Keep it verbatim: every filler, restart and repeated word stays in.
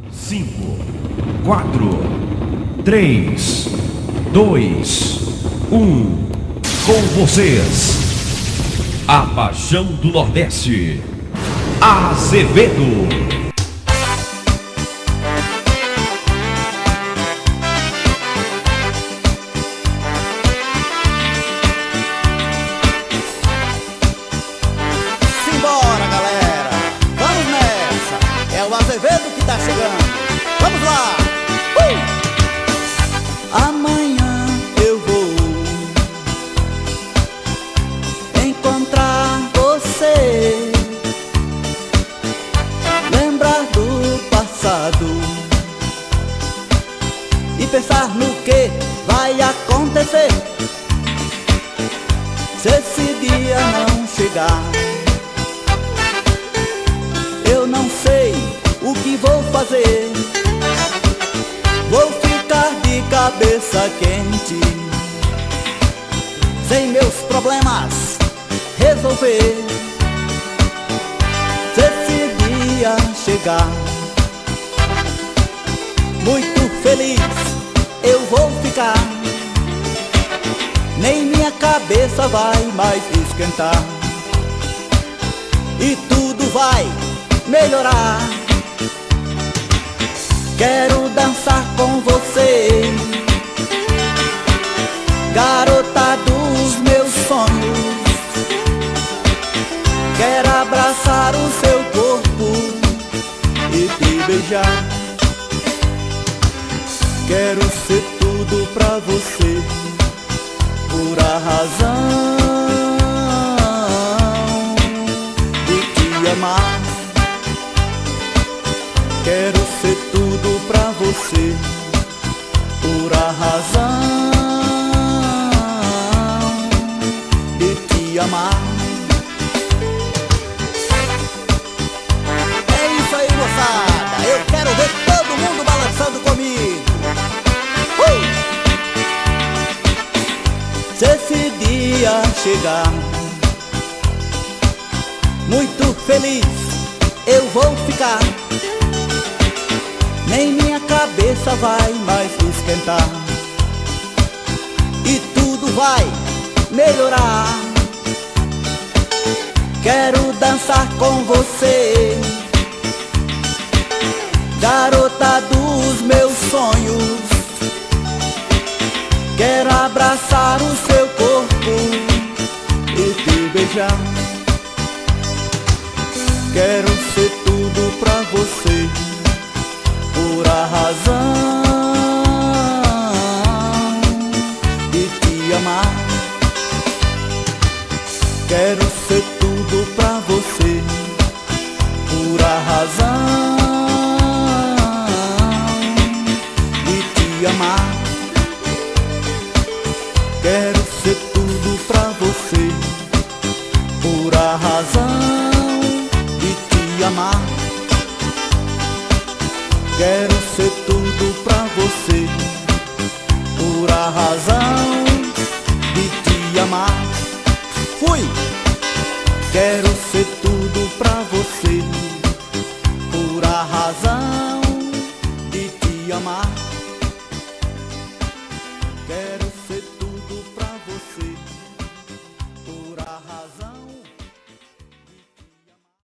Cinco, quatro, três, dois, um. Com vocês, a Paixão do Nordeste, Azevedo. Simbora, galera, vamos nessa. É o Azevedo que tá chegando. Vamos lá. uh! Amanhã eu vou encontrar você, lembrar do passado e pensar no que vai acontecer se esse dia não chegar. Eu não sei o que vou fazer, vou ficar de cabeça quente, sem meus problemas resolver. Se esse dia chegar, muito feliz eu vou ficar, nem minha cabeça vai mais esquentar, e tudo vai melhorar. Quero dançar com você, garota dos meus sonhos. Quero abraçar o seu corpo e te beijar. Quero ser tudo pra você, pura razão de te amar. Quero ser tudo pra você, pura razão de te amar. É isso aí, moçada, eu quero ver todo mundo balançando comigo. uh! Se esse dia chegar, muito feliz eu vou ficar, nem minha cabeça vai mais esquentar, e tudo vai melhorar. Quero dançar com você, garota dos meus sonhos. Quero abraçar o seu corpo e te beijar. Quero ser tudo pra você, pura razão de te amar. Quero ser tudo pra você, pura razão de te amar. Quero ser tudo pra você, pura razão de te amar. Quero ser tudo pra você, pura razão de te amar. Fui! Quero ser tudo pra você,